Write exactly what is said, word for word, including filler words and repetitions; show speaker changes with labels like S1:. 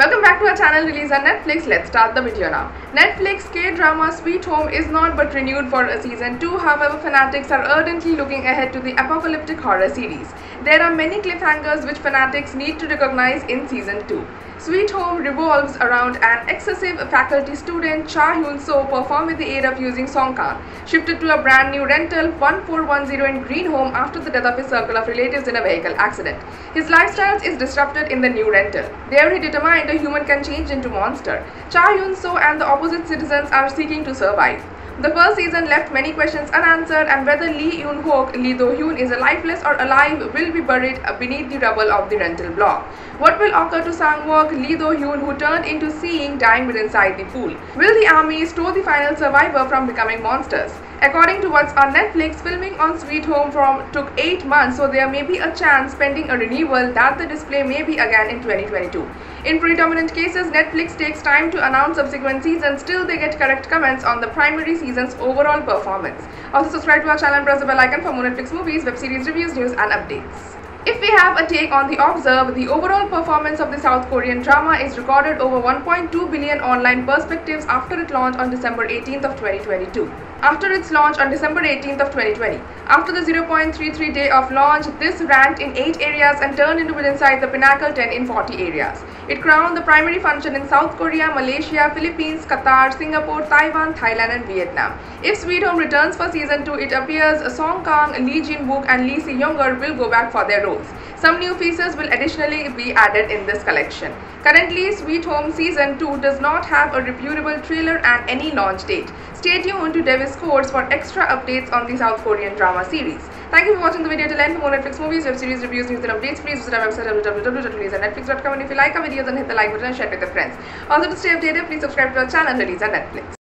S1: Welcome back to our channel release on Netflix. Let's start the video now. Netflix K-drama Sweet Home is not but renewed for a season two. However, fanatics are ardently looking ahead to the apocalyptic horror series. There are many cliffhangers which fanatics need to recognize in season two. Sweet Home revolves around an excessive faculty student, Hyun-soo, performed with the aid of using Song Kang, shifted to a brand new rental one four one zero in Green Home after the death of his circle of relatives in a vehicle accident. His lifestyle is disrupted in the new rental. There he determined a human can change into monster. Hyun-soo and the opposite citizens are seeking to survive. The first season left many questions unanswered, and whether Lee Yoon-hook, Lee Do-hyun, is lifeless or alive will be buried beneath the rubble of the rental block. What will occur to Sang-wook, Lee Do-hyun, who turned into seeing, dying within inside the pool? Will the army store the final survivor from becoming monsters? According to what's on Netflix, filming on Sweet Home from took eight months, so there may be a chance pending a renewal that the display may be again in twenty twenty-two. In predominant cases, Netflix takes time to announce subsequent seasons till they get correct comments on the primary season's overall performance. Also subscribe to our channel and press the bell icon for more Netflix movies, web series reviews, news and updates. If we have a take on The Observe, the overall performance of the South Korean drama is recorded over one point two billion online perspectives after it launched on December eighteenth of twenty twenty-two. After its launch on December eighteenth of twenty twenty. After the zero point three three day of launch, this ranked in eight areas and turned into Withinside the pinnacle ten in forty areas. It crowned the primary function in South Korea, Malaysia, Philippines, Qatar, Singapore, Taiwan, Thailand and Vietnam. If Sweet Home returns for season two, it appears Song Kang, Lee Jin-wook and Lee Se-young will go back for their roles. Some new faces will additionally be added in this collection. Currently, Sweet Home Season two does not have a reputable trailer and any launch date. Stay tuned to Davis Codes for extra updates on the South Korean drama series. Thank you for watching the video till end. For more Netflix movies, web series, reviews, news and updates, please visit our website w w w dot release on netflix dot com, and if you like our videos, then hit the like button and share it with your friends. Also, to stay updated, please subscribe to our channel Release on Netflix.